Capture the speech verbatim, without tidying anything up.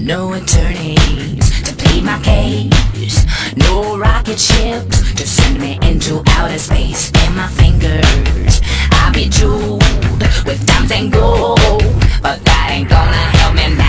No attorneys to plead my case. No rocket ships to send me into outer space. And my fingers, I'll be jeweled with diamonds and gold, but that ain't gonna help me now.